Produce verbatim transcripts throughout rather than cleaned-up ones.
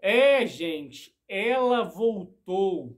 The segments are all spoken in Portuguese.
É, gente, ela voltou.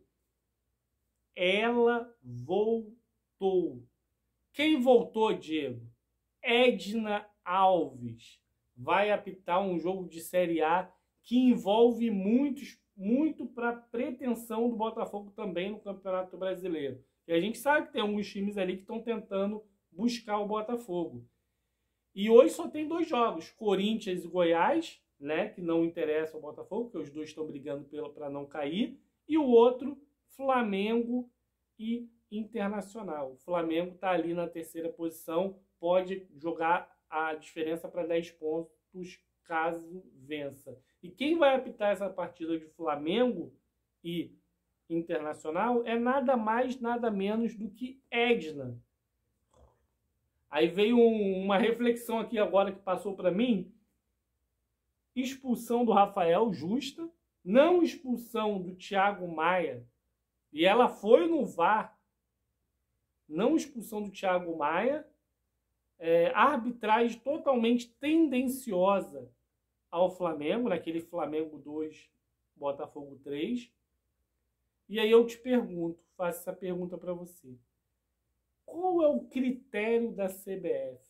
Ela voltou. Quem voltou, Diego? Edna Alves. Vai apitar um jogo de Série A que envolve muitos, muito para a pretensão do Botafogo também no Campeonato Brasileiro. E a gente sabe que tem alguns times ali que estão tentando buscar o Botafogo. E hoje só tem dois jogos, Corinthians e Goiás, né, que não interessa ao Botafogo, porque os dois estão brigando para não cair, e o outro, Flamengo e Internacional. O Flamengo está ali na terceira posição, pode jogar a diferença para dez pontos caso vença. E quem vai apitar essa partida de Flamengo e Internacional é nada mais, nada menos do que Edna. Aí veio um, uma reflexão aqui agora que passou para mim. Expulsão do Rafael justa, não expulsão do Thiago Maia, e ela foi no V A R, não expulsão do Thiago Maia, é, arbitragem totalmente tendenciosa ao Flamengo, naquele Flamengo dois, Botafogo três. E aí eu te pergunto, faço essa pergunta para você. Qual é o critério da C B F?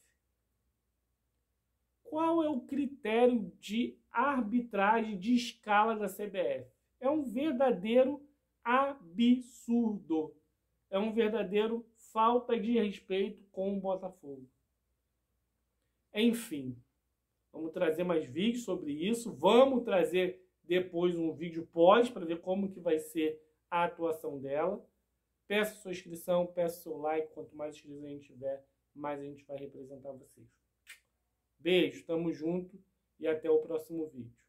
Qual é o critério de arbitragem de escala da C B F? É um verdadeiro absurdo. É um verdadeiro falta de respeito com o Botafogo. Enfim, vamos trazer mais vídeos sobre isso. Vamos trazer depois um vídeo pós para ver como que vai ser a atuação dela. Peça sua inscrição, peça seu like. Quanto mais inscritos a gente tiver, mais a gente vai representar vocês. Beijo, tamo junto e até o próximo vídeo.